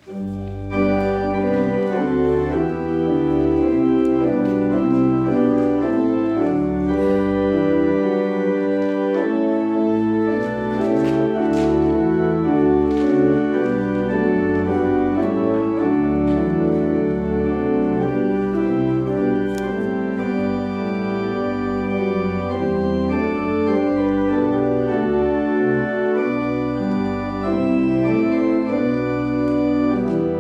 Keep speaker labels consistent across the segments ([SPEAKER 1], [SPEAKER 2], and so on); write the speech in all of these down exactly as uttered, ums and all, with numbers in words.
[SPEAKER 1] Thank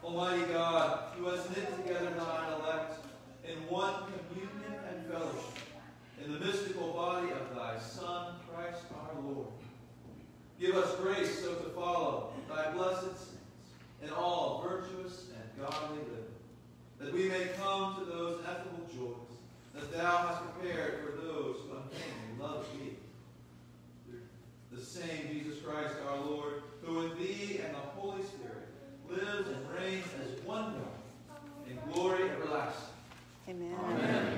[SPEAKER 1] Almighty God, who has knit together thine elect in one communion and fellowship, in the mystical body of thy Son, Christ our Lord, give us grace so to follow thy blessed saints in all virtuous and godly living, that we may come to those ineffable joys that thou hast prepared for those who unfeignedly love thee. Through the same Jesus Christ our Lord, who in thee and the Holy Spirit lives and reigns as one God, in glory everlasting.
[SPEAKER 2] Amen.
[SPEAKER 1] Amen.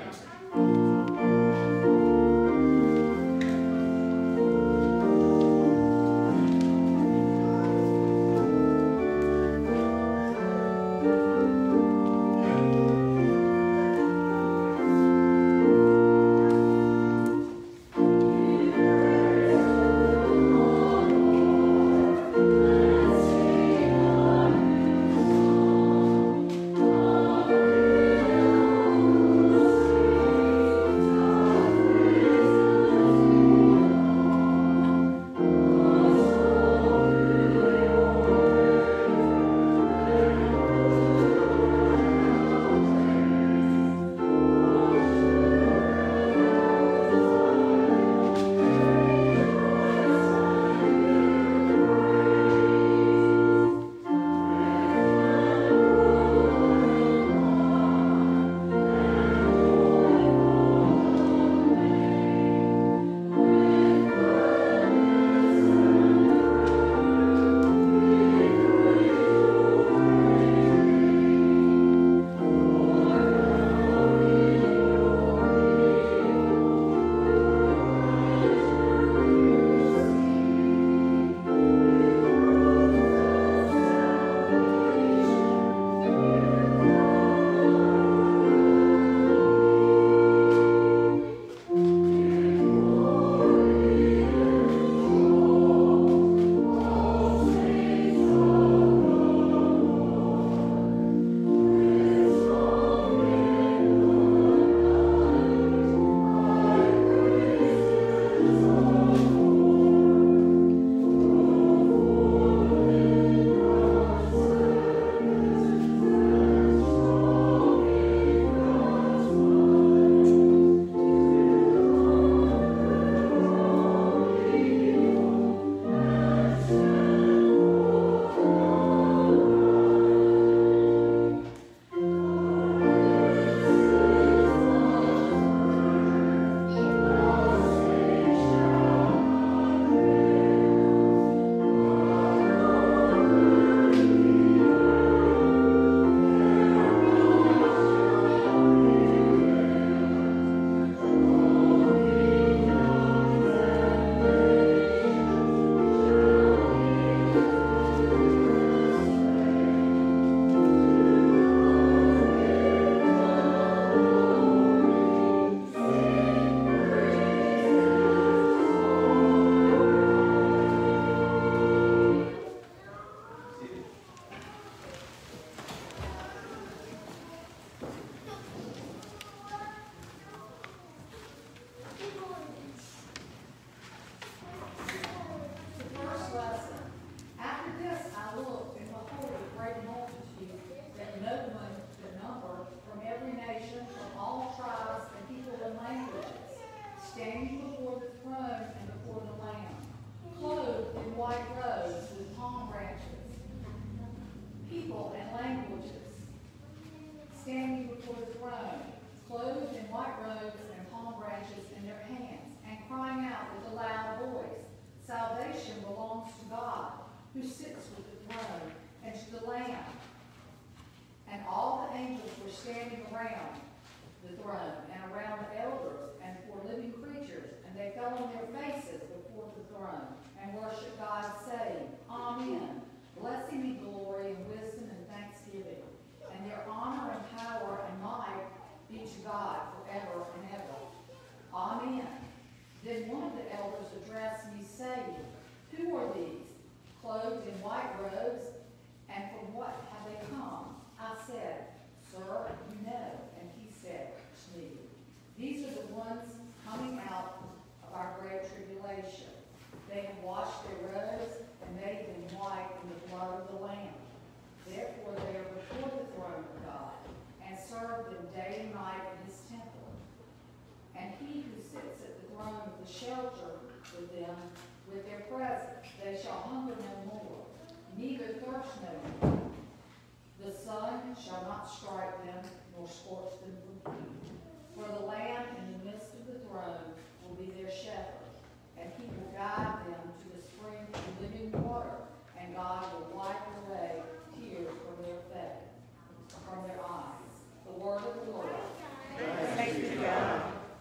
[SPEAKER 3] They have washed their robes and made them white in the blood of the Lamb. Therefore they are
[SPEAKER 2] serve them day and night in his temple. And he who sits at the throne of the shelter with them with their presence, they shall hunger no more, neither thirst no more. The sun shall not strike them, nor scorch them with heat. For the Lamb in the midst of the throne will be their shepherd, and he will guide them to the spring of living water, and God will wipe away tears from their face, from their eyes. The word of the Lord.
[SPEAKER 3] Thanks be to God.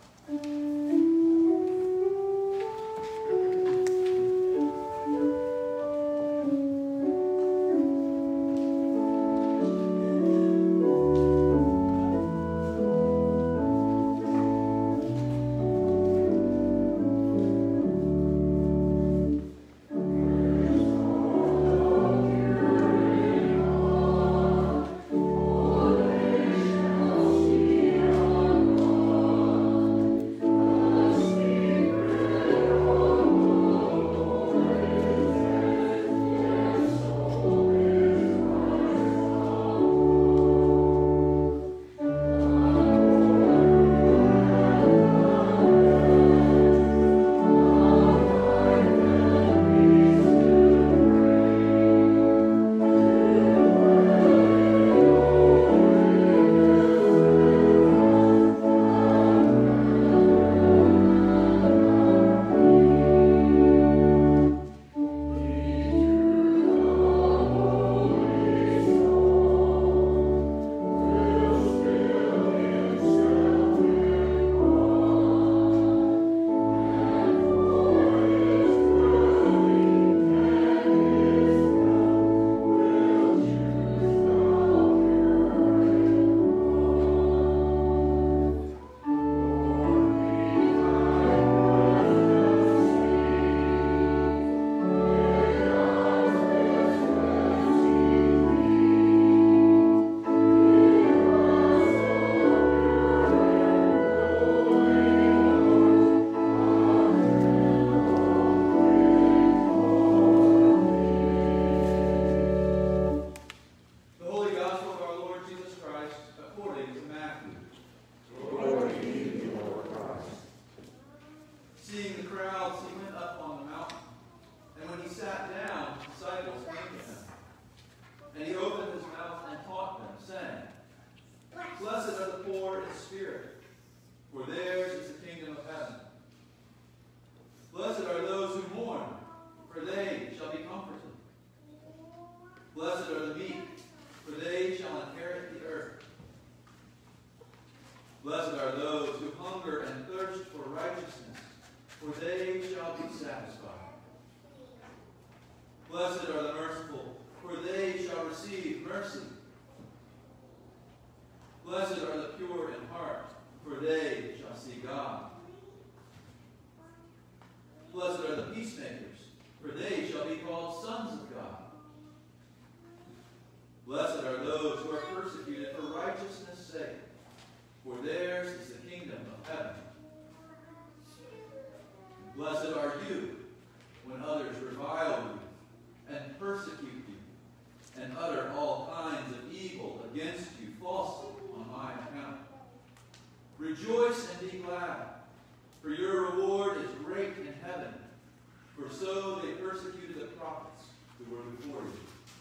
[SPEAKER 1] Rejoice and be glad, for your reward is great in heaven, for so they persecuted the prophets who were before you.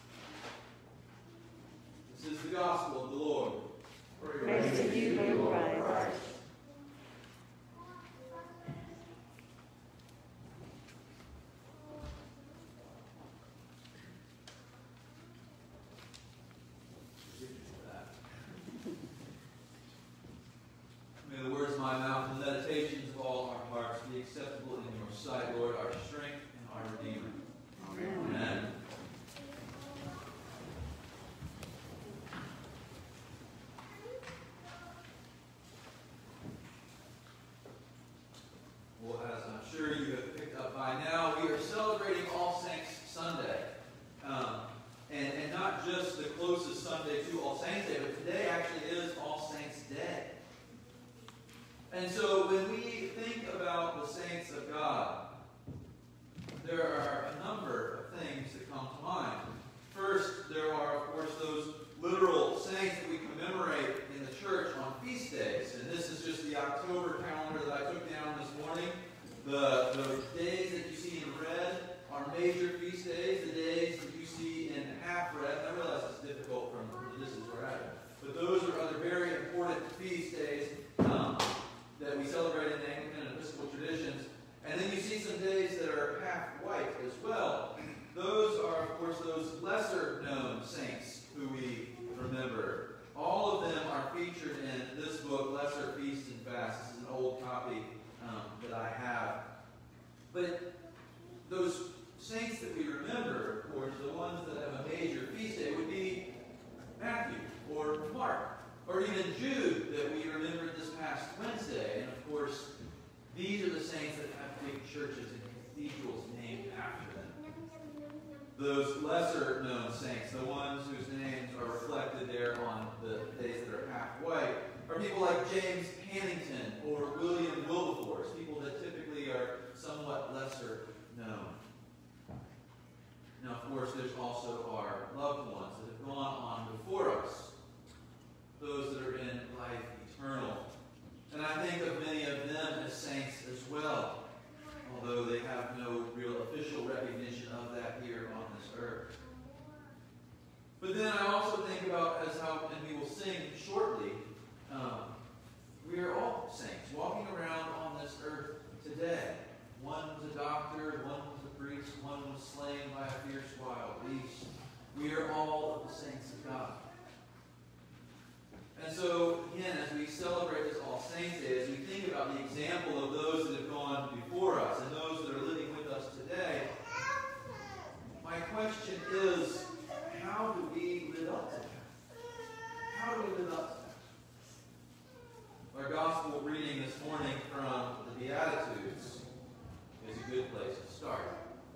[SPEAKER 1] This is the gospel of the Lord.
[SPEAKER 3] Praise to you, Lord Christ.
[SPEAKER 1] May the words of my mouth and the meditations of all our hearts be acceptable in your sight, Lord, our strength and our Redeemer. Amen. Amen. Well, as I'm sure you have picked up by now, we are celebrating All Saints Sunday. Um, and, and not just the closest Sunday to All Saints Day, but today actually is All Saints Day. And so when we think about the saints of God, there are a number of things that come to mind. First, there are, of course, those literal saints that we commemorate in the church lesser-known saints who we remember. All of them are featured in this book, Lesser Feasts and Fasts. This is an old copy um, that I have. But those saints that we remember, of course, the ones that have a major feast day would be Matthew or Mark, or even Jude that we remembered this past Wednesday. And of course, these are the saints that have big churches and cathedrals named after them. Those lesser-known saints, the ones whose names are reflected there on the days that are half white, are people like James Pannington or William Wilberforce, people that typically are somewhat lesser known. Now, of course, there's also our loved ones that have gone on before us, those that are in life eternal. And I think of many of them as saints as well, although they have no real official recognition of that here on this earth. But then I also think about, as how, and we will sing shortly, um, we are all saints walking around on this earth today. One was a doctor, one was a priest, one was slain by a fierce wild beast. We are all of the saints of God. And so, again, as we celebrate this All Saints Day, as we think about the example of those that have gone before us and those that are living with us today, my question is, how do we live up to that? How do we live up to that? Our gospel reading this morning from the Beatitudes is a good place to start.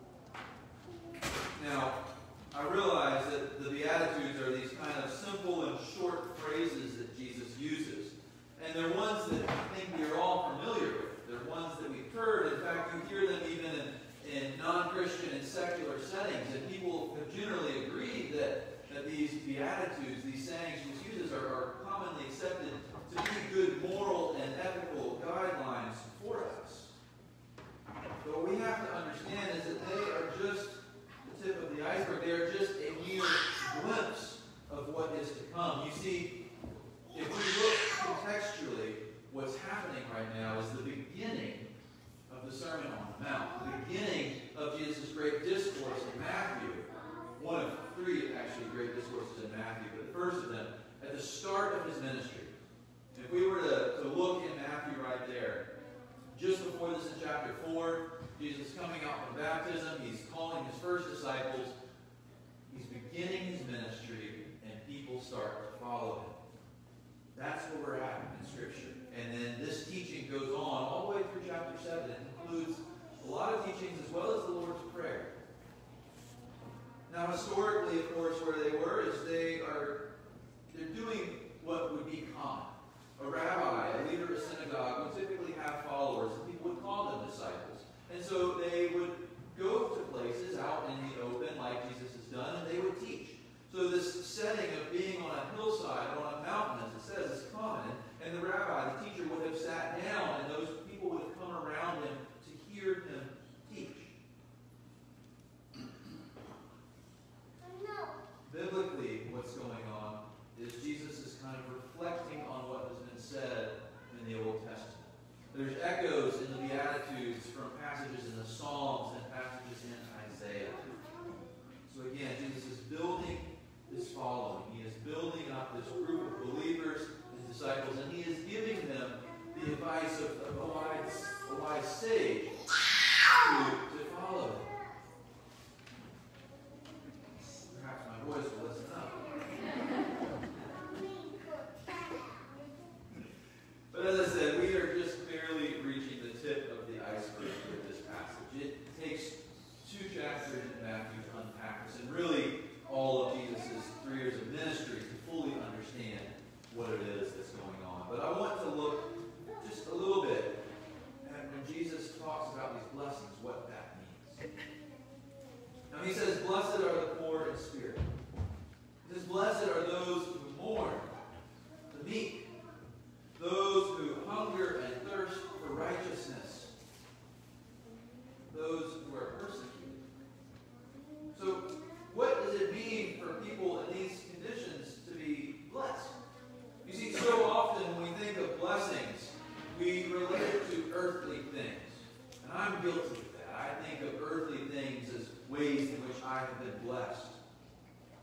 [SPEAKER 1] Now, I realize that the Beatitudes are these kind of simple and short phrases that Jesus uses. And they're ones that I think we are all familiar with. They're ones that we've heard. In fact, you hear them even in, in non-Christian and secular settings. And people have generally agreed that, that these Beatitudes, these sayings Jesus uses, are, are commonly accepted to be good moral and ethical guidelines for us. But what we have to understand is that they are just the tip of the iceberg. They are just a mere glimpse of what is to come. You see, if we look contextually, what's happening right now is the beginning of the Sermon on the Mount, the beginning of Jesus' great discourse in Matthew. One of three, actually, great discourses in Matthew, but the first of them, at the start of his ministry. If we were to, to look in Matthew right there, just before this in chapter four, Jesus is coming out from baptism. He's calling his first disciples. He's beginning his ministry, and people start to follow him. That's where we're at in Scripture. And then this teaching goes on all the way through chapter seven. It includes a lot of teachings as well as the Lord's Prayer. Now, historically, of course, where they were is they are they're doing what would be common. A rabbi, a leader of a synagogue, would typically have followers, and people would call them disciples. And so they would go to places out in the open, like Jesus has done, and they would teach. So this setting of being on a hillside, on a mountain, as it says, is common. And the rabbi, the teacher, would have sat down, and those people would have come around him to hear him teach. Biblically, what's going on is Jesus is kind of reflecting on what has been said in the Old Testament. There's echoes in the Beatitudes from passages in the Psalms and passages in Isaiah. So again, Jesus is building his following. He is building up this group of believers, his disciples, and he is giving them the advice of, of a, wise, a wise sage to, to follow him. Perhaps my voice will listen up. But as I said, we are just barely reaching the tip of the iceberg with this passage. It takes two chapters in Matthew to unpack this, and really all of Jesus' three years of ministry to fully understand what it is that's going on. But I want to look just a little bit at when Jesus talks about these blessings, what that means. Now he says, blessed are the poor in spirit. He says, blessed are those who mourn, the meek, those who hunger and thirst for righteousness, those who are persecuted. So, what does it mean for people in these conditions to be blessed? You see, so often when we think of blessings, we relate it to earthly things. And I'm guilty of that. I think of earthly things as ways in which I have been blessed.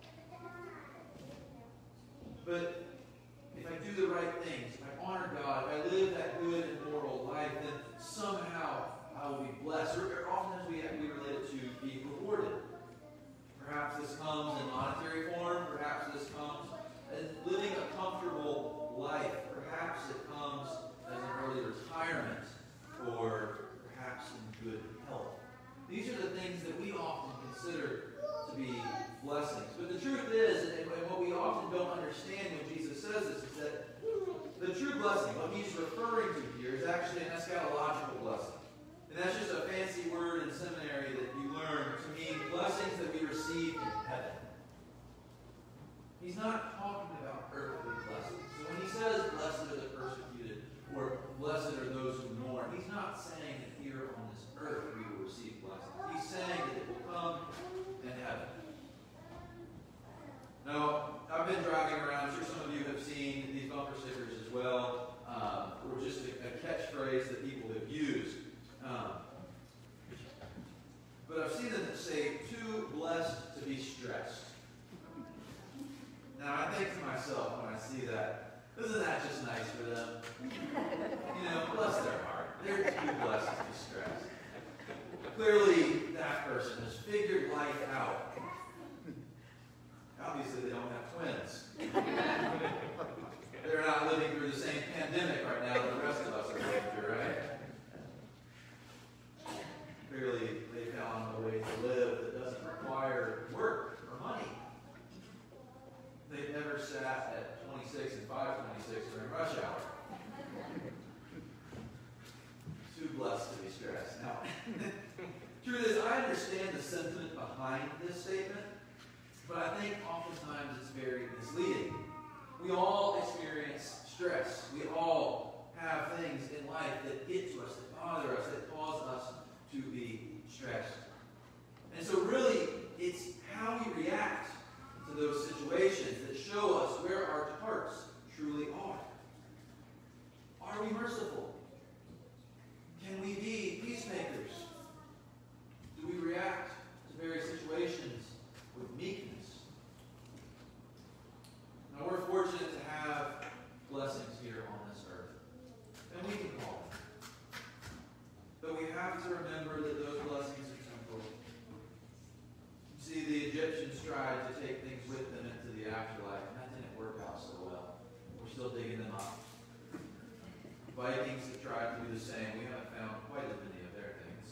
[SPEAKER 1] But if I do the right things, if I honor God, if I live that good and moral life, then somehow I will be blessed. Or oftentimes we, we relate it to be rewarded. Perhaps this comes in monetary form. Perhaps this comes as living a comfortable life. Perhaps it comes as an early retirement, or perhaps in good health. These are the things that we often consider to be blessings. But the truth is, and what we often don't understand when Jesus says this, is that the true blessing, what he's referring to here, is actually an eschatological blessing. And that's just a fancy word in seminary that you learn to mean blessings that we receive in heaven. He's not talking about earthly blessings. So when he says, blessed are the persecuted, or blessed are those who mourn, he's not saying that here on this earth we will receive blessings. He's saying that it will come in heaven. Now, I've been driving around. I'm sure some of you have seen these bumper stickers as well, um, or just a, a catchphrase that people have used. Um, but I've seen them that say, too blessed to be stressed. Now, I think to myself when I see that, isn't that just nice for them? You know, bless their heart. They're too blessed to be stressed. Clearly, that person has figured life out. Obviously, they don't have twins. They're not living through the same pandemic right now that the rest of us are living through, right? Clearly, they found a way to live that doesn't require work or money. They've never sat at twenty-six and five twenty-six during rush hour. Too blessed to be stressed. Now, truth is, I understand the sentiment behind this statement, but I think oftentimes it's very misleading. We all experience stress. We all have things in life that get to us, that bother us, that cause us to be stressed. And so really, it's how we react to those situations that show us where our hearts truly are. Are we merciful? Can we be peacemakers? Do we react to various situations with meekness? Now, we're fortunate to have blessings here on this earth, and we can call them. But we have to remember that those blessings are temporal. You see, the Egyptians tried to take things with them into the afterlife, and that didn't work out so well. We're still digging them up. Vikings have tried to do the same. We haven't found quite as many of their things.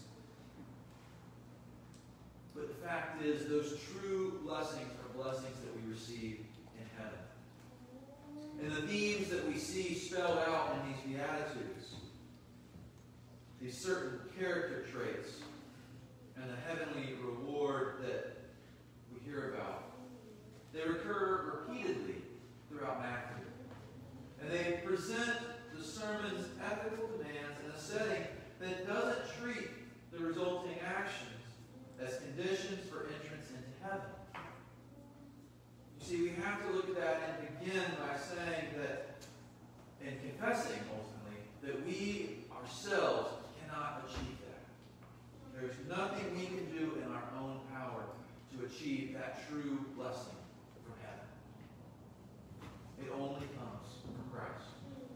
[SPEAKER 1] But the fact is, those true blessings are blessings that we receive in heaven. And the themes that we see spelled out in these Beatitudes, these certain character traits, and the heavenly reward that we hear about, they recur repeatedly throughout Matthew. And they present the sermon's ethical demands in a setting that doesn't treat the resulting actions as conditions for entrance into heaven. You see, we have to look at that and begin by saying that, and confessing ultimately, that we ourselves cannot achieve that. There's nothing we can do in our own power to achieve that true blessing from heaven. It only comes from Christ.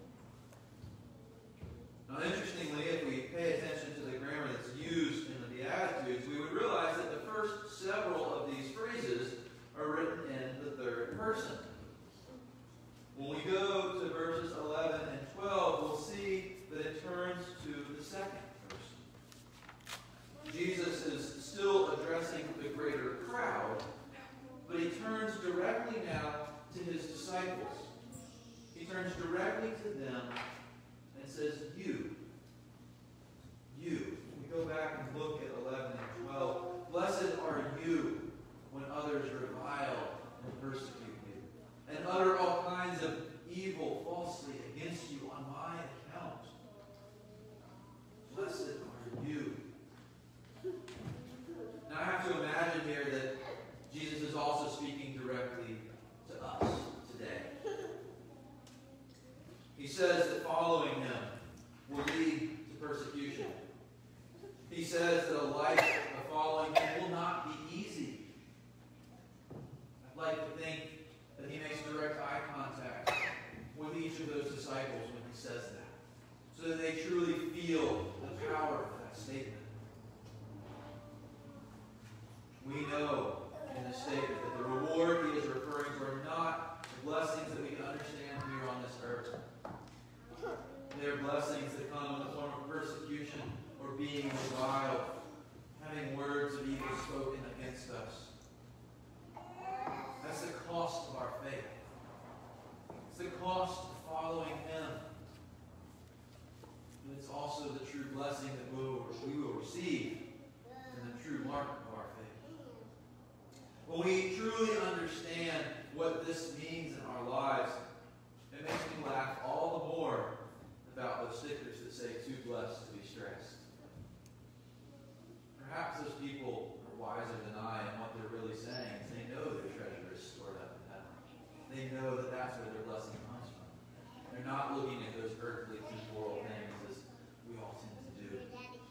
[SPEAKER 1] Now, interestingly, if we pay attention to the grammar that's used in the Beatitudes, we would realize that the first several of these phrases are written in the third person. When we go to verses eleven and twelve, we'll see that it turns to the second person. Jesus is still addressing the greater crowd, but he turns directly now to his disciples. He turns directly to them and says, you. You. We go back and look at eleven and twelve. Blessed are you when others revile and persecute you, and utter all kinds of evil falsely against you on my account. Blessed are you. Now I have to imagine here that Jesus is also speaking directly to us today. He says that following him will lead to persecution. He says that a life of following him will not be easy. I'd like to think that he makes direct eye contact blessings that we can understand here on this earth. They are blessings that come in the form of persecution or being reviled, having words of evil spoken against us. That's the cost of our faith. It's the cost of following Him. And it's also the true blessing that we will, we will receive and the true mark of our faith. When we truly understand what this means in our lives, it makes me laugh all the more about those stickers that say, too blessed to be stressed. Perhaps those people are wiser than I, and what they're really saying is they know their treasure is stored up in heaven. They know that that's where their blessing comes from. They're not looking at those earthly, temporal things as we all tend to do.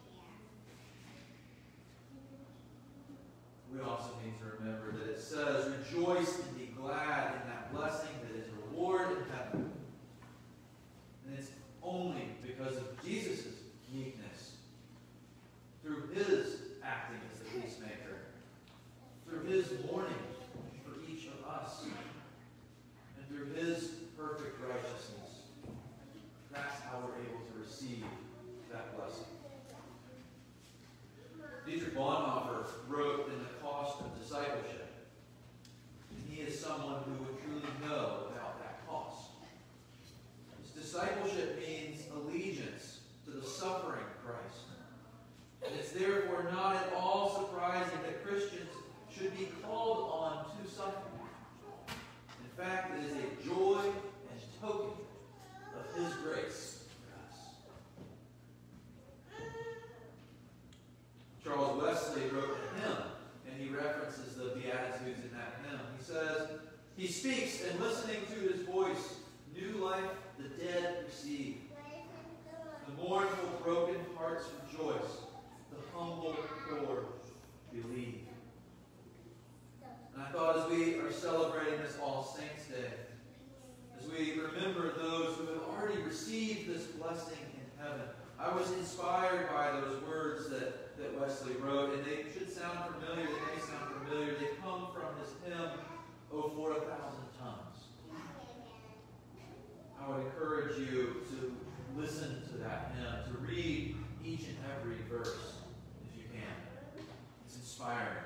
[SPEAKER 1] We also need to remember that it says, rejoice and be glad in that blessing that is reward in heaven. And it's only because of Jesus' meekness, through His acting as the peacemaker, through His mourning for each of us, and through His perfect righteousness. That's how we're able to receive that blessing. Dietrich Bonhoeffer wrote in The Cost of Discipleship, and he is someone who would truly know about that cost. His discipleship means allegiance to the suffering Christ. And it's therefore not at all surprising that Christians should be called on to suffer. In fact, it is a joy and token of His grace for us. Charles Wesley wrote a hymn, and he references the Beatitudes in that hymn. He says, He speaks, and listening to His voice, new life the dead receive. The mournful, broken hearts rejoice. The humble poor believe. And I thought as we are celebrating this All Saints Day, as we remember those who have already received this blessing in heaven, I was inspired by those words that, that Wesley wrote, and they should sound familiar, they may sound familiar. They come from his hymn, Oh, for a Thousand Tongues. I would encourage you to listen to that hymn, to read each and every verse if you can. It's inspiring.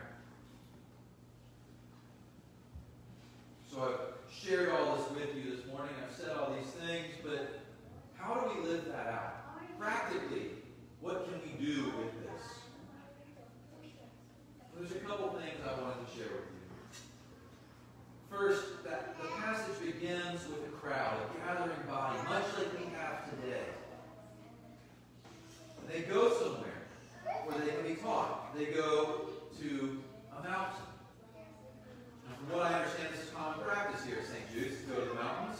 [SPEAKER 1] So I've shared all this with you this morning. I've said all these things, but how do we live that out? Practically, what can we do with this? There's a couple things I wanted to share with you. First, that the passage begins with a crowd, a gathering body, much like we have today. And they go somewhere where they can be taught. They go to a mountain. Now, from what I understand, this is common practice here at Saint Jude's, to go to the mountains.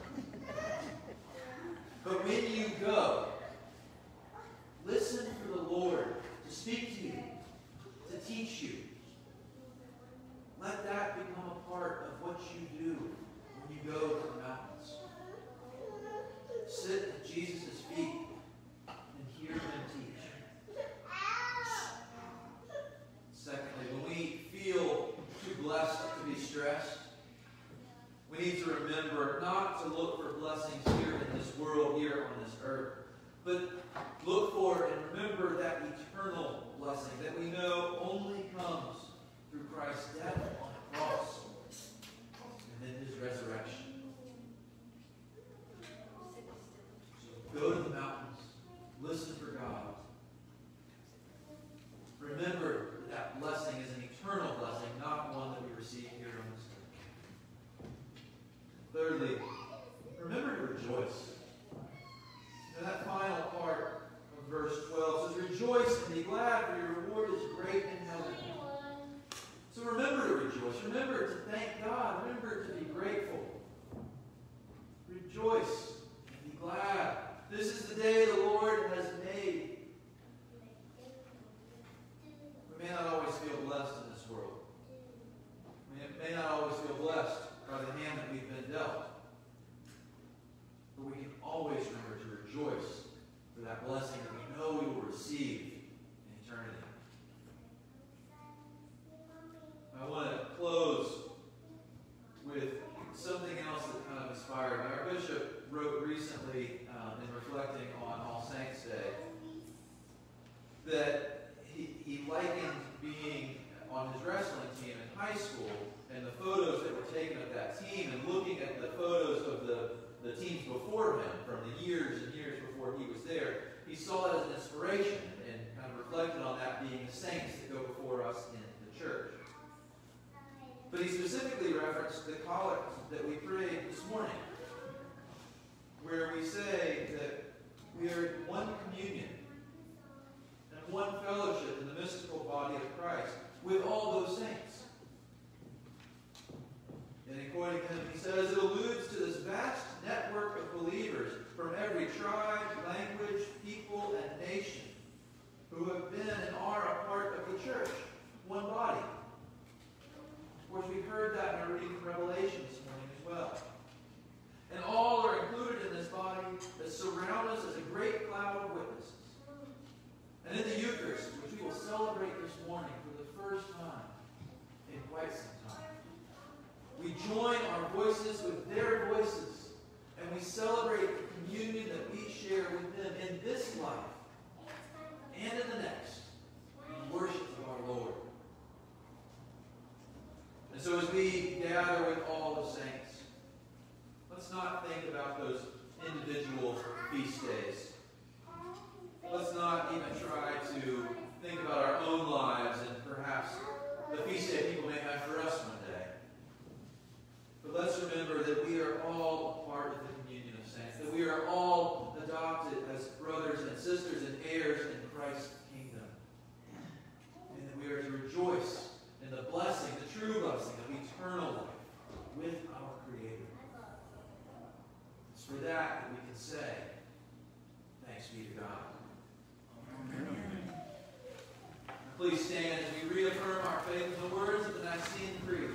[SPEAKER 1] But when you go, listen for the Lord to speak to you, to teach you. Let that become a part of what you do when you go to the mountains. Sit at Jesus' feet and hear Him teach. Secondly, when we feel too blessed to be stressed, we need to remember not to look for blessings here in this world, here on this earth, but look for and remember that eternal blessing that we know only comes through Christ's death on the cross and then His resurrection. So go to the mountains. Listen for God. Remember that, that blessing is an eternal blessing, not one that we receive here on this earth. Thirdly, remember to rejoice. Now that final part of verse twelve says, rejoice and be glad, for your reward is great in heaven. So remember to rejoice. Remember to the years and years before he was there, he saw it as an inspiration and kind of reflected on that being the saints that go before us in the church. But he specifically referenced the collect that we prayed this morning, where we say that we are in one communion and one fellowship in the mystical body of Christ with all those saints. And according to him, he says it alludes to this vast network of believers from every tribe, language, people, and nation who have been and are a part of the church, one body. Of course, we heard that in our reading from Revelation this morning as well. And all are included in this body that surround us as a great cloud of witnesses. And in the Eucharist, which we will celebrate this morning for the first time in quite some time, we join our voices with their voices, and we celebrate the communion that we share with them in this life and in the next, in worship of our Lord. And so as we gather with all the saints, let's not think about those individual feast days. Let's not even try to think about our own lives and perhaps the feast day people may have for us one day. But let's remember that we are all a part of the communion of saints, that we are all adopted as brothers and sisters and heirs in Christ's kingdom, and that we are to rejoice in the blessing, the true blessing of eternal life with our Creator. It's for that that we can say, thanks be to God. Amen. Please stand as we reaffirm our faith in the words of the Nicene Creed.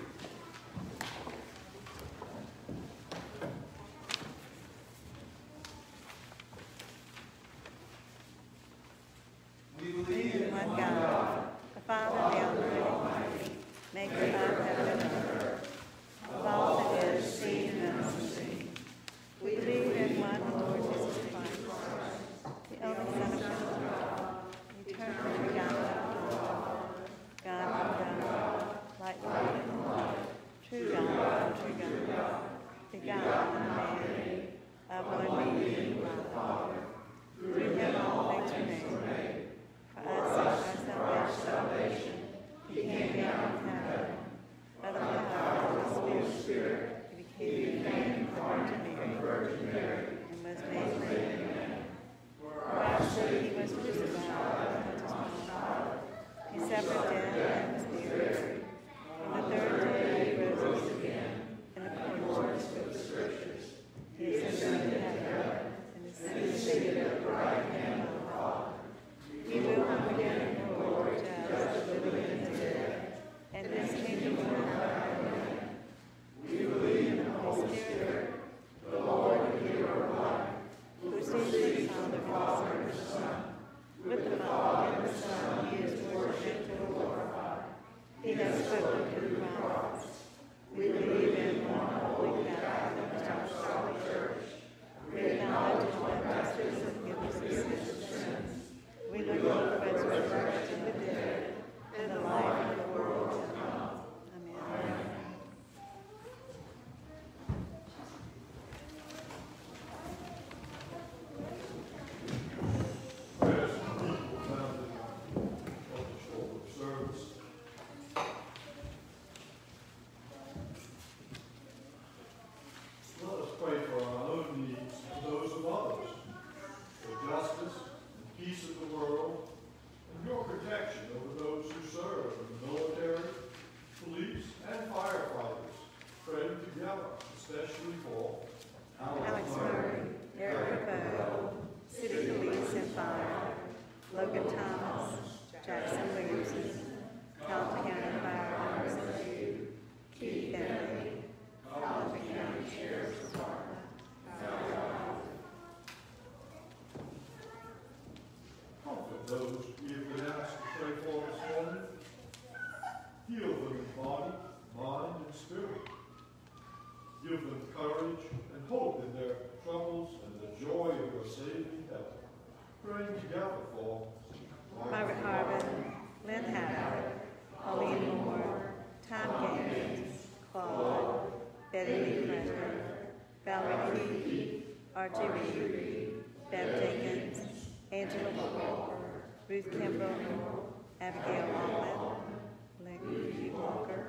[SPEAKER 1] We believe in one God, the Father, the Almighty, maker of heaven and earth, of all that is seen and unseen. We believe in one Lord Jesus Christ, the only Son of God, eternally begotten of God, God from God, like light and life, true God, true God, begotten and made, of one being, the Father. Through him all things were made. For us and our salvation, he came down from heaven. By the power of the Holy Spirit, he became born to Virgin Mary, and was made man. For our sake he was crucified, he suffered death and was buried. On the third day he rose again, in accordance with the Scriptures. He ascended to heaven, and is seated at the right hand of the Father. He will come again in glory to judge the living and the dead, and his kingdom will have no end. We believe in the Holy Spirit, the Lord and giver of life, who proceeds from the Father and the Son. With the Father and the Son he is worshipped and glorified. He has spoken to the prophets. We believe in one holy Catholic and apostolic church. We acknowledge one baptism of forgiveness of sins. We look for the resurrection of the dead and the life of the world to come. Amen.
[SPEAKER 4] Let us pray for our own needs and those of others, for justice and peace of the world, and your protection over those who serve in the military, police, and firefighters, praying together, especially for
[SPEAKER 3] Alex Murray, Eric Bowe, City Police and Fire, Logan Thomas, Jackson Williamson, Calhoun County Fire Officer, Keith Bentley, Calhoun County Sheriff's Department,
[SPEAKER 4] comfort those we have been asked to pray for this morning. Heal them in body, mind, and spirit. Give them courage and hope in their troubles and the joy of your saving help. Praying together for
[SPEAKER 3] Margaret Harvin, Lynn Howard, Pauline Moore, Tom Gaines, Claude, Betty Lee Frederick, Valerie Keith, Archie Reed, Bev Jenkins, Angela Walker, Ruth Kimbrough, Abigail Almond, Lincoln Walker,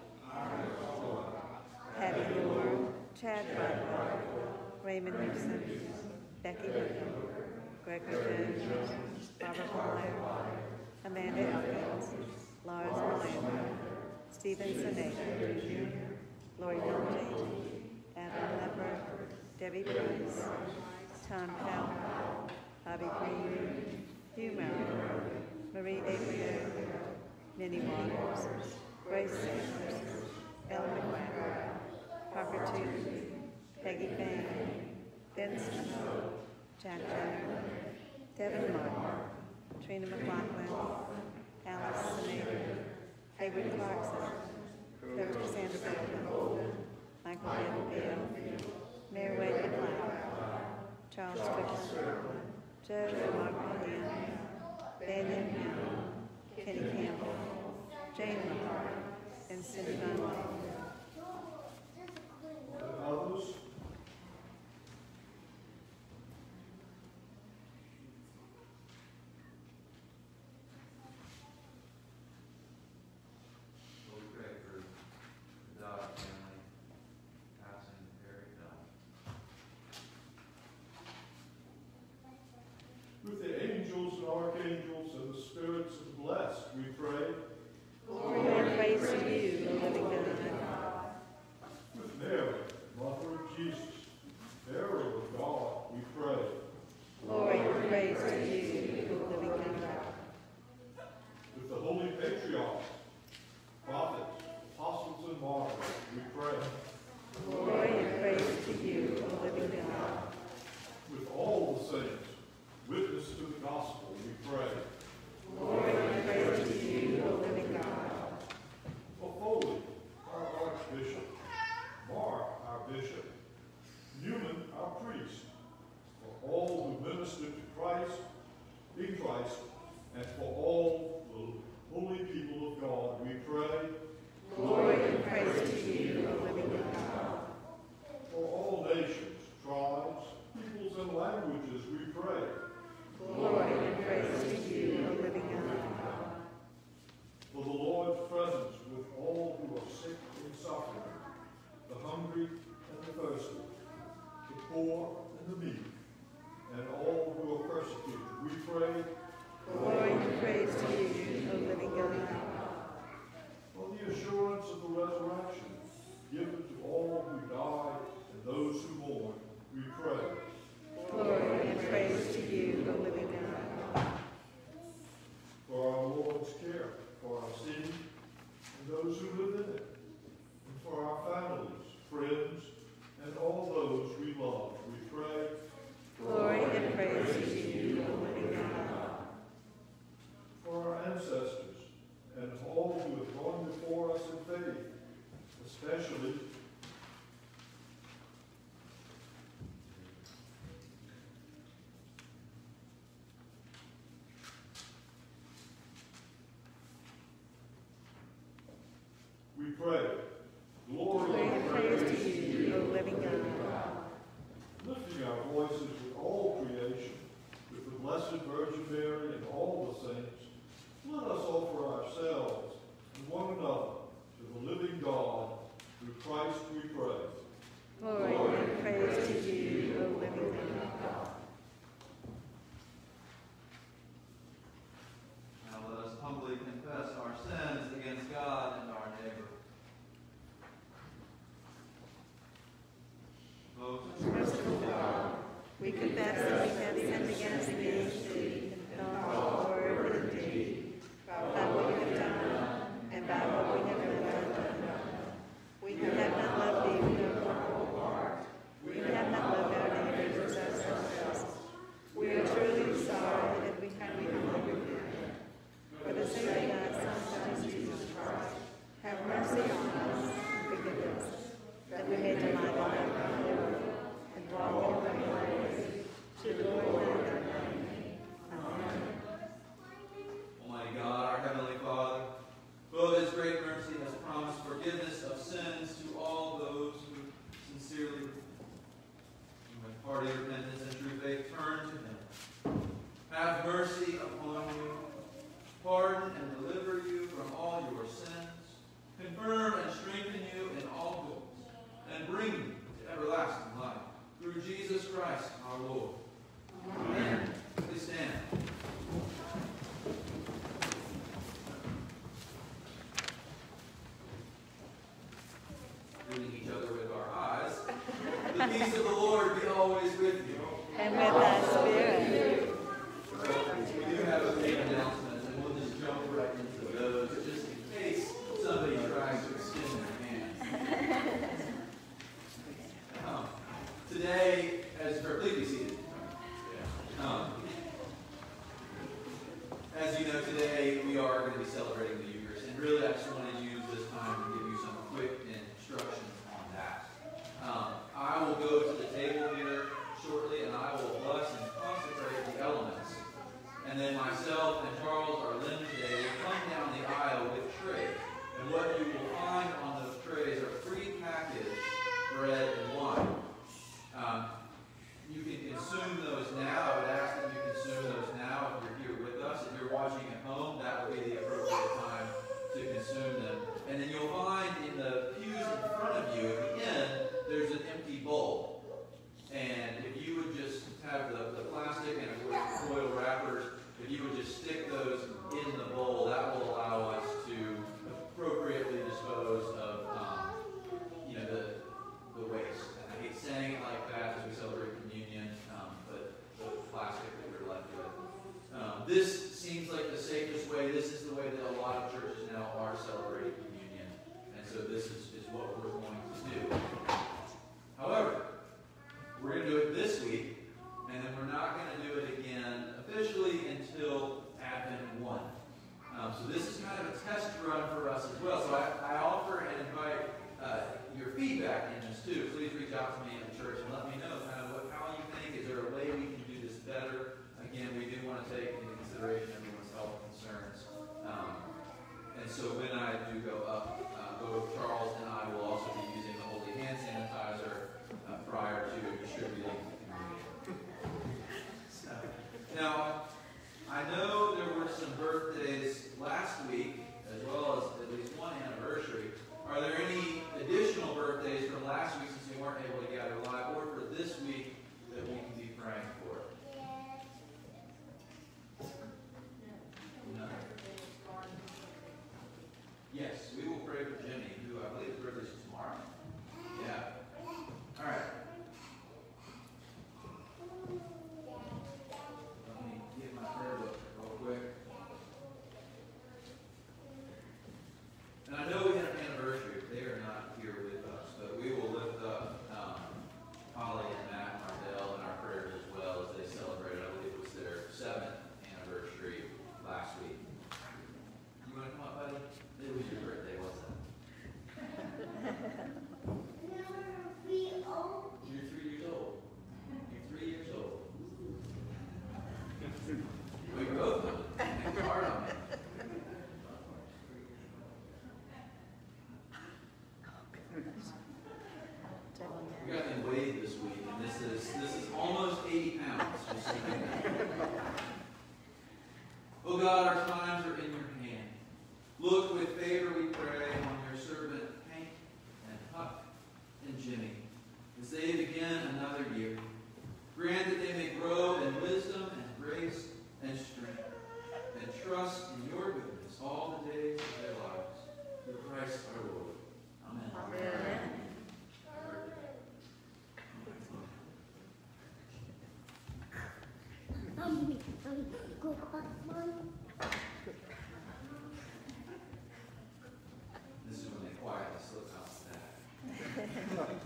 [SPEAKER 3] Patty Moore, Chad Butler, Raymond Newsom, Becky Whitcomb, Gregory Jones, Barbara Meyer, Amanda Elkins, Lars Orlando, Stephen Sinatra, Junior Lori Dolce, Adam Leppard, Debbie Price, Tom Powell, Bobby Green, Hugh Merrill, Marie Abraham, Minnie Waters, Grace Sanders, Ellen McGuire, Parker Tudor, Peggy Bain, Ben Snow, Jack Jenner, Devin Martin, Trina McLaughlin, Alice Sinader, Hayward Clarkson, Coach Cassandra Beckman, Michael Vanderbilt, Mayor Wade McLeod, Charles Strickland, Joe and Margaret Dean, Daniel Young, Kenny Campbell, Jane Miller, and Cindy Von Lake.
[SPEAKER 4] And others?
[SPEAKER 1] We pray for the Dodd family, passing Harry Dodd.
[SPEAKER 4] With the angels and archangels and the spirits of the blessed, we pray.
[SPEAKER 3] Glory and praise to you, O living God.
[SPEAKER 4] With Mary, Mother of Jesus, bearer of God, we pray.
[SPEAKER 3] Glory and praise to you, O living God.
[SPEAKER 4] With the holy patriarchs, prophets, apostles, and martyrs, we pray.
[SPEAKER 3] Glory and praise to you, O living God.
[SPEAKER 4] With all the saints, witness to the gospel, we pray.
[SPEAKER 3] Glory and praise to you, O living God.
[SPEAKER 4] For Foley, our archbishop, Mark, our bishop, Newman, our priest, for all who minister to Christ, in Christ, and for all the holy people of God, we pray.
[SPEAKER 3] Glory and praise to you, O living God.
[SPEAKER 4] For all nations, tribes, peoples, and languages, we pray.
[SPEAKER 3] Glory and praise to you, O living God.
[SPEAKER 4] For the Lord's presence with all who are sick and suffering, the hungry and the thirsty, the poor and the meek, and all who are persecuted, we pray.
[SPEAKER 3] Glory and praise to you, O living God.
[SPEAKER 4] For the assurance of the resurrection given to all who die and those who mourn, we pray.
[SPEAKER 3] Glory and praise to you, O living God.
[SPEAKER 4] For our Lord's care, for our city, and those who live in it, and for our families, friends, and all those we love, we pray.
[SPEAKER 3] Glory and praise to you, O living God.
[SPEAKER 4] For our ancestors, and all who have gone before us in faith, especially we pray. Glory
[SPEAKER 3] Glory and praise to you, O living God.
[SPEAKER 4] Lifting our voices with all creation, with the Blessed Virgin Mary and all the saints, let us offer ourselves and one another to the living God. Through Christ we pray.
[SPEAKER 3] Glory and praise to you, O living God.
[SPEAKER 1] Now let us humbly confess our sins against God and our neighbor. Most
[SPEAKER 3] Merciful God, we confess that we have sinned against thee in thought, word, and deed, by what we have done, and by what we have not done. We have not loved thee with our whole heart. We have not loved our neighbors as ourselves. We are truly sorry that we have become wicked. For the sake of thy Son, Jesus Christ, have mercy on us and forgive us, that we may delight in thy glory and walk in thy ways, to glorify thy name.
[SPEAKER 1] peace of the Lord be always with you.
[SPEAKER 3] And with thy spirit.
[SPEAKER 1] We do have a few announcements, and we'll just jump right into those, just in case somebody tries to extend their hands. Um, today, as or please be seated. Um, as you know, today we are going to be celebrating the Eucharist, and really I just wanted to use this time to give you some quick instructions on that. Um, I will go to the table here shortly, and I will bless and consecrate the elements. And then myself and Charles, our limb today, will come down the aisle with trays. And what you will find on those trays are pre-packaged bread and wine. Um, you can consume those now. I would ask that you consume those now if you're here with us. If you're watching at home, that would be the appropriate time to consume them. And then you'll find in the pews in front of you at the end, there's an empty bowl. And if you would just have the, the plastic and foil wrappers, if you would just stick those in the bowl, that will allow us to appropriately dispose of um, you know, the, the waste. And I hate saying it like that as we celebrate communion, um, but the plastic that we're left with. Um, this seems like the safest way. This is the way that a lot of churches now are celebrating communion. And so this is, is what we're going to do. However, we're going to do it this week, and then we're not going to do it again officially until Advent one. Um, so this is kind of a test run for us as well. So I, I offer and invite uh, your feedback in this too. Please reach out to me in the church and let me know kind of what, how you think. Is there a way we can do this better? Again, we do want to take into consideration everyone's health concerns. Um, and so when I do go up, uh, both Charles and I will also be using the holy hand sanitizer uh, prior to distributing the communion. So, now, I know there were some birthdays last week, as well as at least one anniversary. Are there any additional birthdays from last week since we weren't able to gather live, or for this week that we can be praying for? No. Yes, we will pray for Jimmy, who I believe his birthday is tomorrow. Yeah. All right. Let me get my prayer book real quick. And I know we had an anniversary. They are not here with us, but we will lift up um, Holly and Matt Mardell in our prayers as well as they celebrated. I believe it was their seventh anniversary last week. You want to come up, buddy? It was your birthday, wasn't it? You're three years old. You're three years old. We both know. It's hard on me. We got them weighed this week, and this is this is almost eighty pounds. Just so you know. Oh God, our times are in your hand. Look with favor, we pray, on your servant Hank and Huck and Jimmy as they begin another year. Grant that they may grow in wisdom and grace and strength, and trust in your goodness all the days of their lives. Through Christ our Lord. Amen.
[SPEAKER 3] Amen.
[SPEAKER 1] This is when they quietly slip out the back.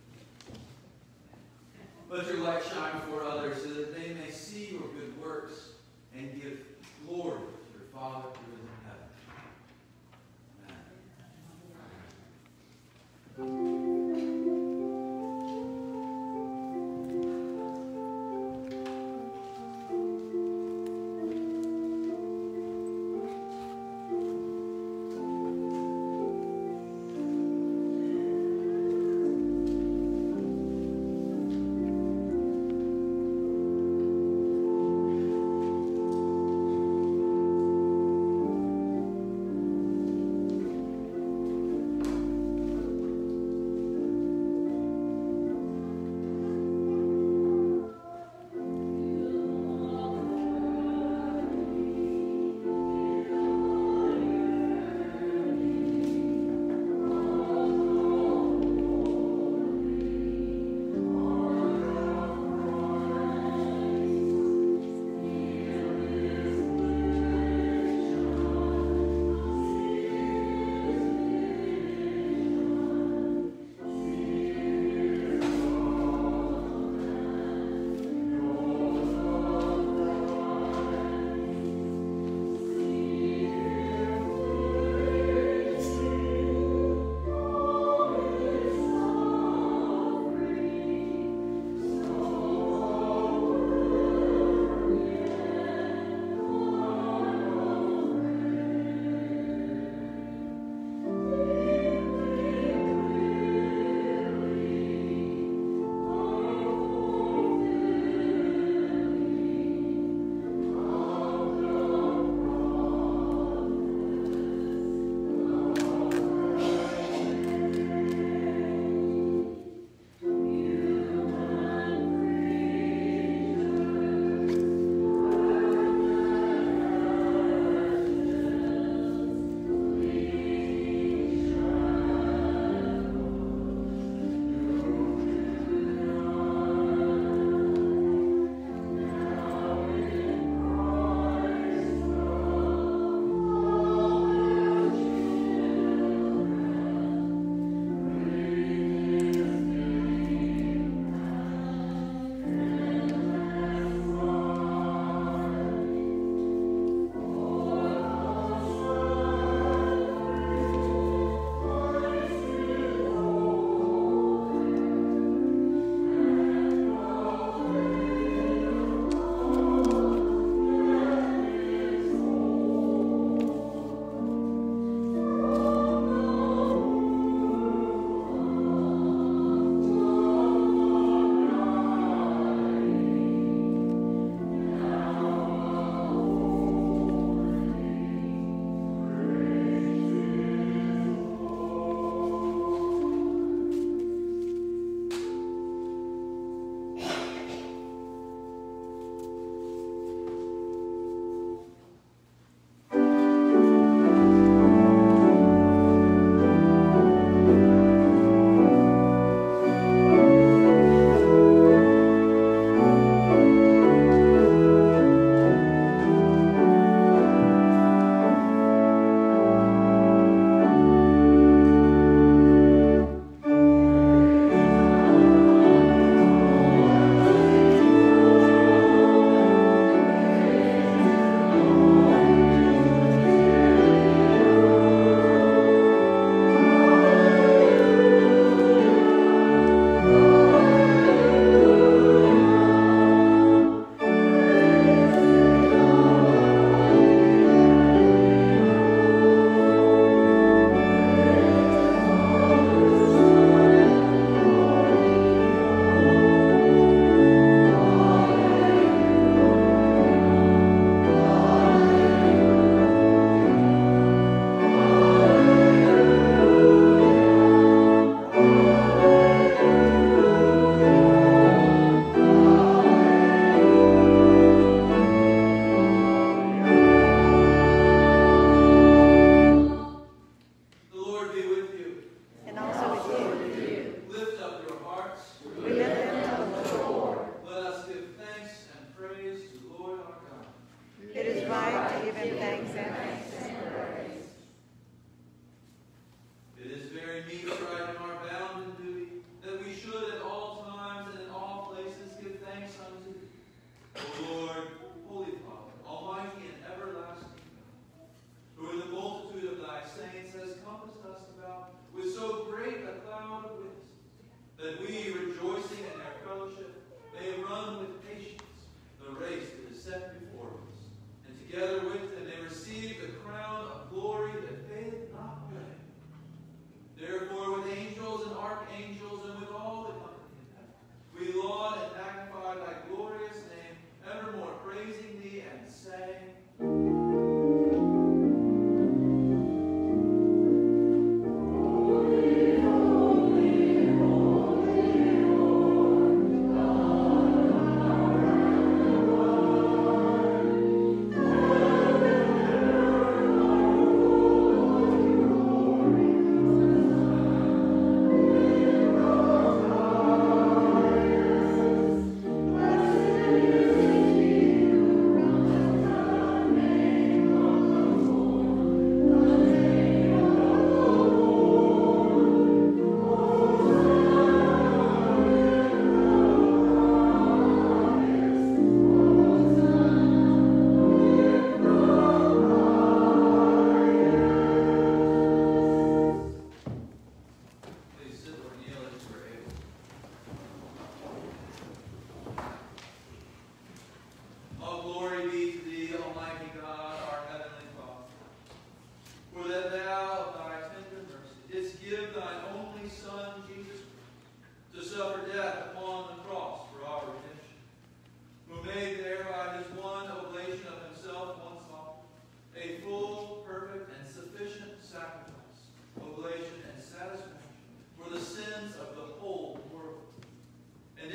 [SPEAKER 1] Let your light shine before others so that they may see your good works and give glory to your Father who is in heaven. Amen.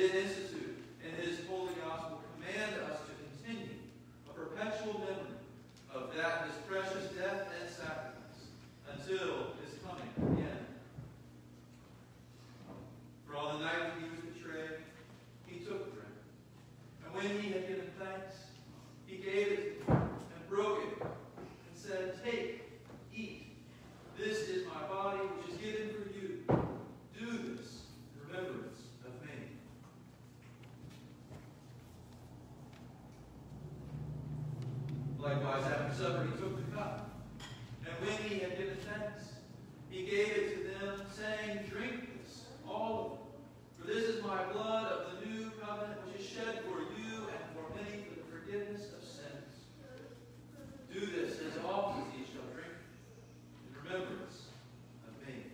[SPEAKER 1] did institute in his holy gospel command us to continue a perpetual memory of that his precious death and sacrifice until his coming again. For on the night that he was betrayed, he took bread. And when he had given thanks, he gave it to them and broke it and said, "Take, eat. This is my body which is given for you. Do this in remembrance of me." Likewise, after supper, he took the cup. And when he had given thanks, he gave it to them, saying, "Drink this, all of it. For this is my blood of the new covenant, which is shed for you and for many for the forgiveness of sins. Do this as often as ye shall drink it, in remembrance of me."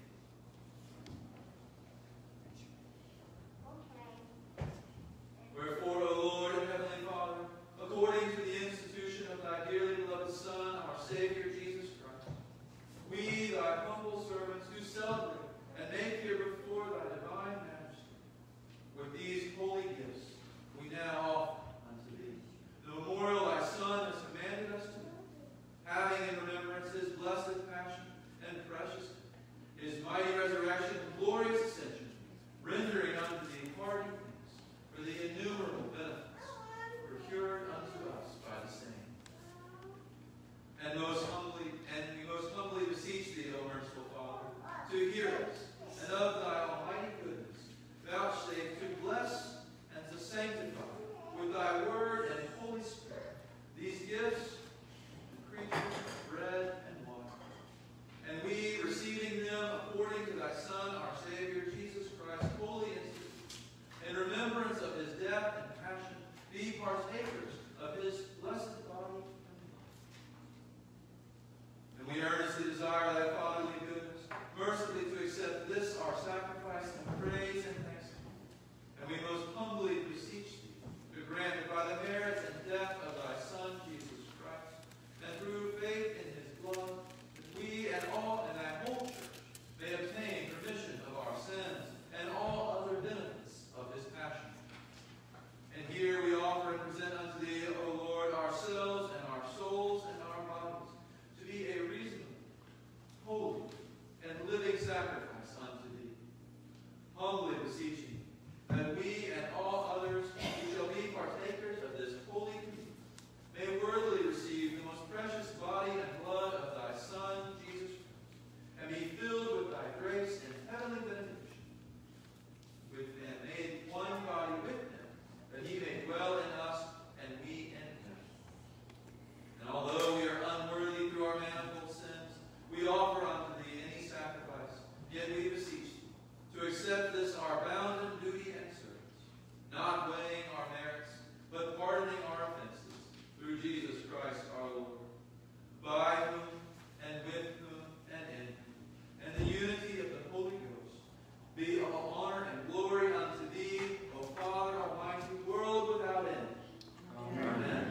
[SPEAKER 1] Wherefore, O Lord and Heavenly Father, according to the institution of thy dearly beloved Son, our Savior Jesus Christ, we, thy humble servants, do celebrate and make here before thy divine majesty, with these holy gifts, we now offer unto thee the memorial thy Son has commanded us to do, having in remembrance his blessed passion and precious death, his mighty resurrection and glorious ascension, rendering unto thee hearty thanks for the innumerable benefits procured unto us by the same. And most humbly, and we most humbly beseech thee, O merciful Father, to hear us, and of thy almighty goodness, vouchsafe to bless and to sanctify with thy word and Holy Spirit these gifts and creatures, bread and water. And we, receiving them according to thy Son, our Savior, Jesus Christ, holy institute, in remembrance of his death and passion, be partakers of his blessed body and blood. And we earnestly desire thy fatherly goodness, mercifully to accept this our sacrifice and praise and thanksgiving. And we most humbly beseech thee to grant that by the merits and death of thy Son, Jesus Christ, and through faith in his blood, that we and all and thy whole church may obtain remission of our sins and all other benefits of his passion. And here we offer and present unto thee, O Lord, ourselves and our souls and our bodies, to be a reasonable, holy, and living sacrifice unto thee. Humbly beseeching that we and all others who shall be partakers of this holy communion may worthily receive the most precious body and blood of thy Son, Jesus Christ, and be filled with thy grace and heavenly benediction, with and made one body with him, that he may dwell in us and we in him. And although we are unworthy through our manifold sins, we offer unto thee any sacrifice, yet we beseech thee to accept this our bounden duty and service, not weighing our merits, but pardoning our offenses, through Jesus Christ our Lord, by whom and with whom and in whom, and the unity of the Holy Ghost, be all honor and glory unto thee, O Father Almighty, world without end. Amen. Amen.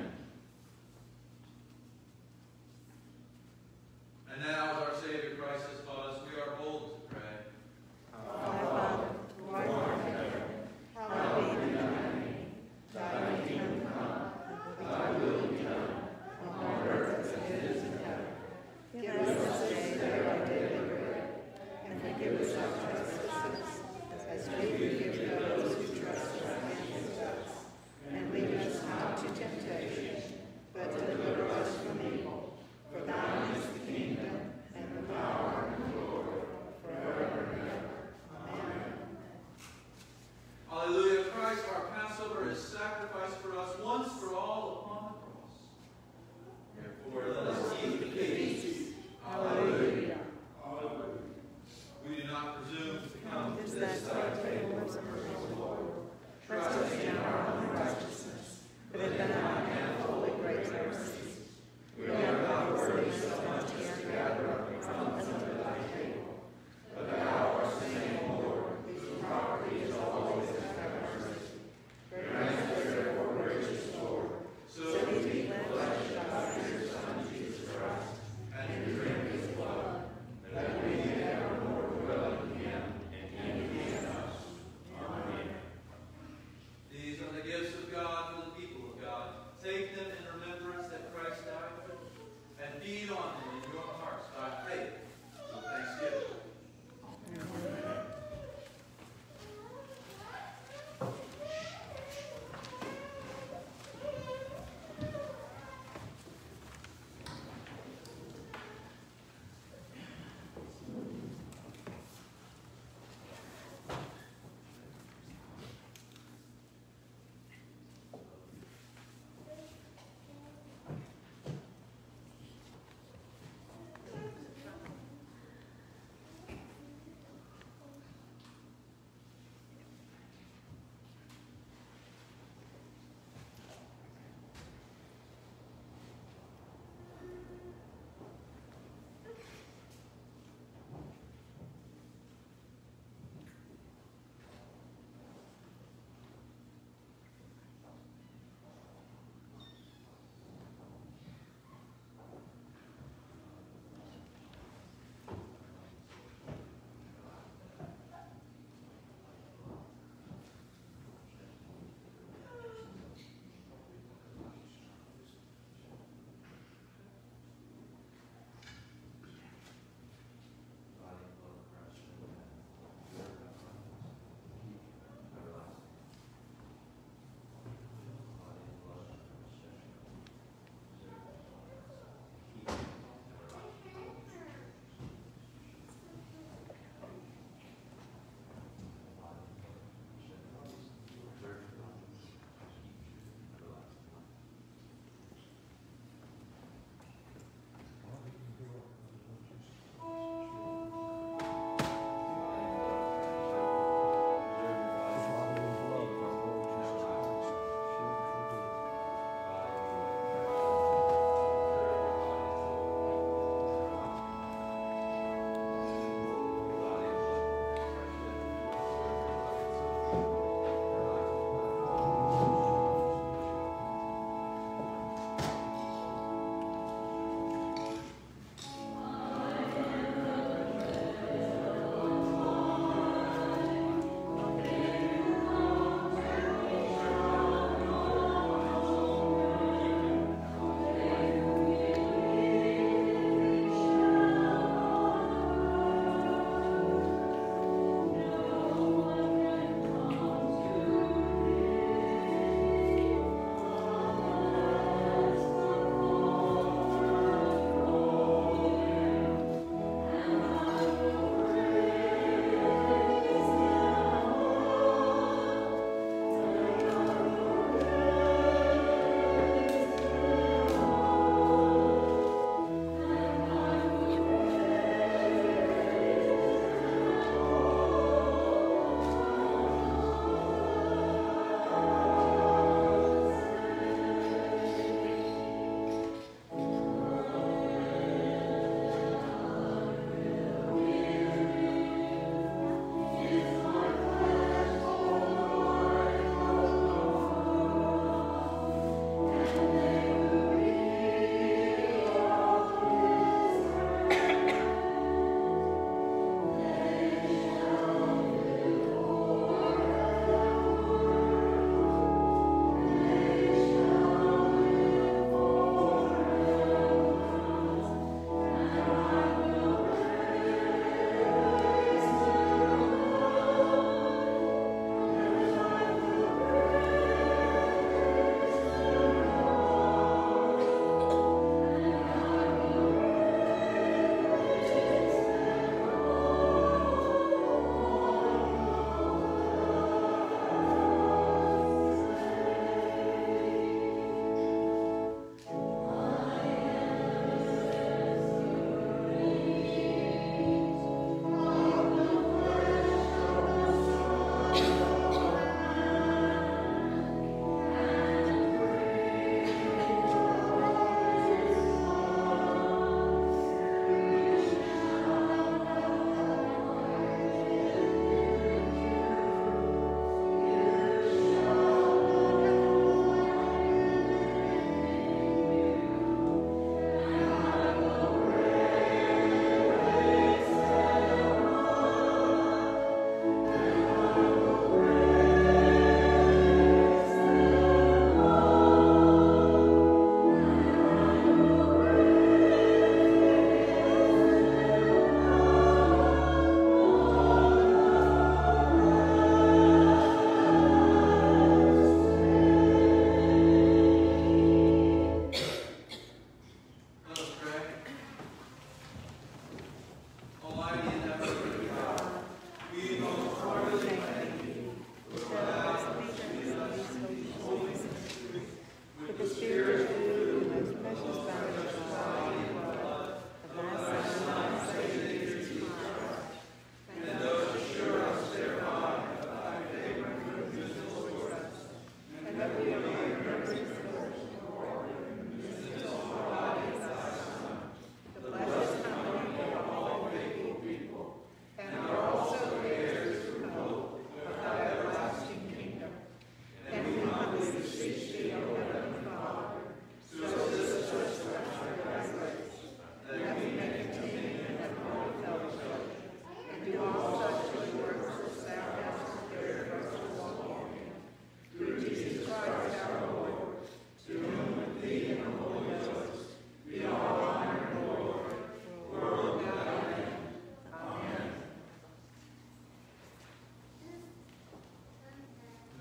[SPEAKER 1] And now, as our Savior Christ has taught us, we are bold to pray.
[SPEAKER 3] Our Father, who art in heaven, hallowed be thy name. Thy kingdom come, thy will be done, on earth as it is in heaven. Give us this day our daily bread, and forgive us our trespasses, as we forgive those who trespass against us. And lead us not to temptation, but deliver us from evil. For thine is the kingdom, and the power, and the glory, forever and ever. Amen.
[SPEAKER 1] Hallelujah. Christ, our Passover, is sacrificed for us once for all upon the cross. Therefore, let us keep the peace. Hallelujah. Hallelujah. We do not presume to come to this thy table as a merciful Lord, trusting in our own righteousness, but in thy manifold great mercies. We are not worthy so much as to gather up crumbs under thy table, but thou art the same Lord, whose property is always to have mercy. Grant us therefore, gracious Lord,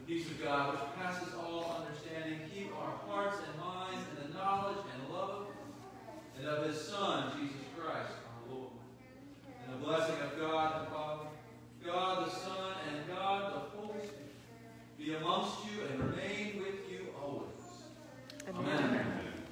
[SPEAKER 1] peace of God, which passes all understanding, keep our hearts and minds in the knowledge and love and of his Son, Jesus Christ, our Lord. And the blessing of God the Father, God the Son, and God the Holy Spirit be amongst you and remain with you always. Amen. Amen.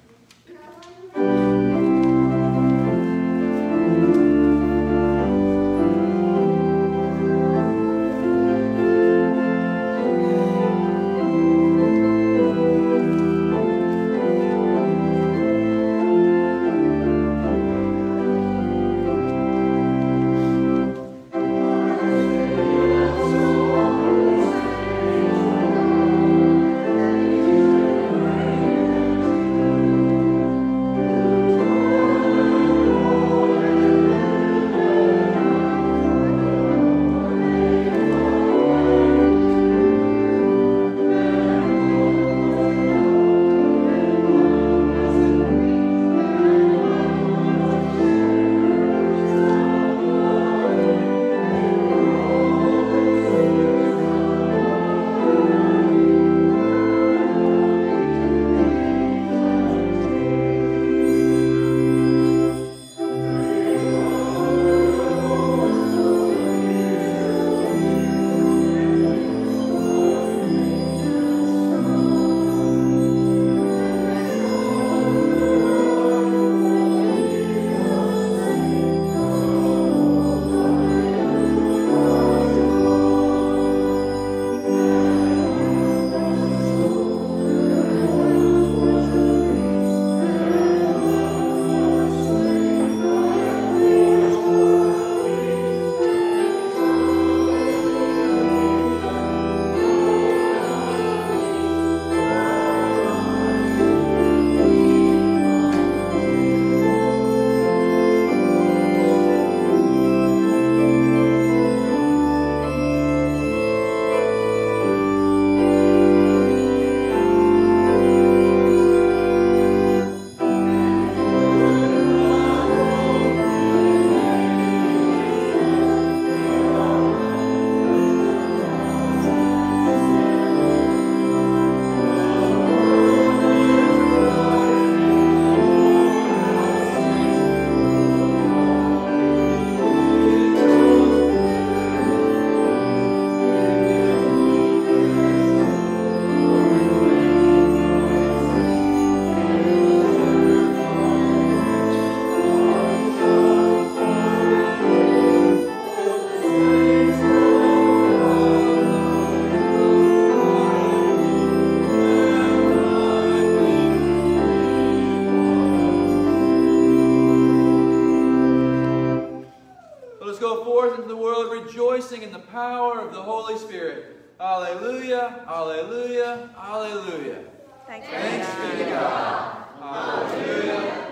[SPEAKER 1] Rejoicing in the power of the Holy Spirit. Alleluia, alleluia, alleluia.
[SPEAKER 3] Thanks,
[SPEAKER 1] Thanks be to God. Alleluia.